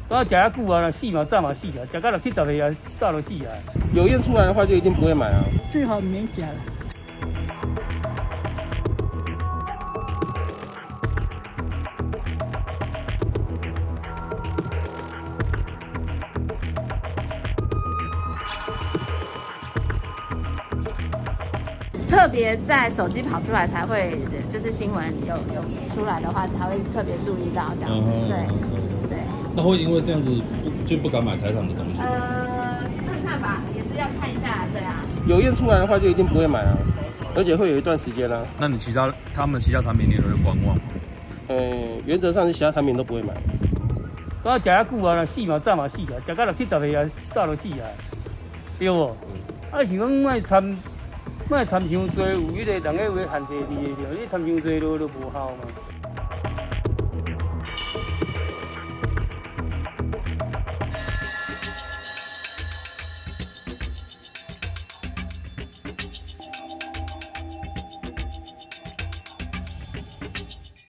我食遐久啊，死嘛早嘛死啊，食到60、70岁啊，早就死啊。 有验出来的话，就一定不会买啊。 最好没假了。 特别在手机跑出来才会，就是新闻有出来的话，才会特别注意到这样子。对。 那会因为这样子就不敢买台厂的东西？ 看吧，也是要看一下，对啊。 有验出来的话，就一定不会买啊，而且会有一段时间啊。 那你他们其他产品你也会观望吗？ 原则上是其他产品都不会买。 我食遐久啊，死嘛早嘛死啊，食到60、70岁啊，早就死啊，对无？啊是讲莫掺伤多，有迄个人个话限制你的，你掺伤多都无效嘛。